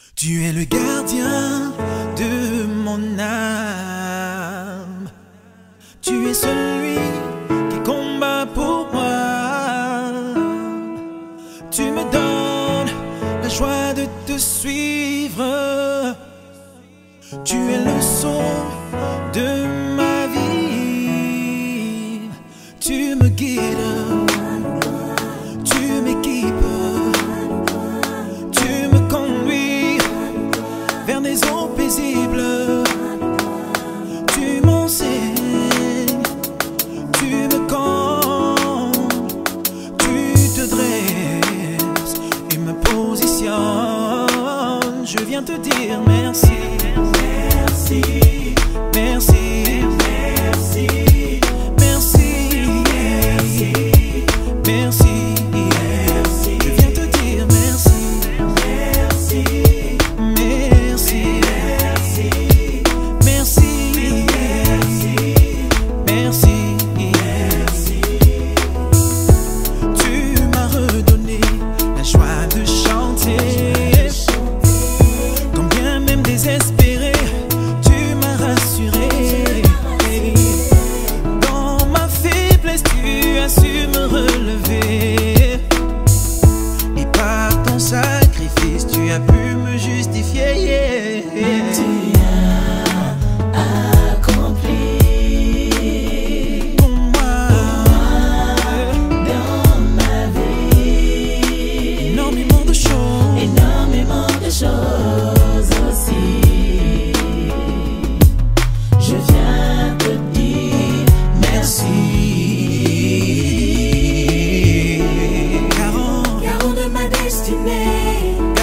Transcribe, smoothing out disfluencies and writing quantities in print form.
Tu es le gardien de mon âme. Tu es celui qui combat pour moi. Tu me donnes la joie de te suivre. Tu es le son de ma vie. Tu me guides, tu m'équipes, tu me conduis vers des eaux paisibles. Tu m'enseignes, tu me combles, tu te dresses et me positionnes. Je viens te dire merci. Merci, merci, merci, merci, merci, merci. Je viens te dire merci. Merci, merci, merci, merci, merci. Tu m'as redonné la joie de chanter. Quand bien même désespéré, dans ma faiblesse, tu as su me relever. Et par ton sacrifice, tu as pu me justifier. Tu as accompli pour moi dans ma vie énormément de choses aussi. Je viens te dire merci. Garant de ma destinée,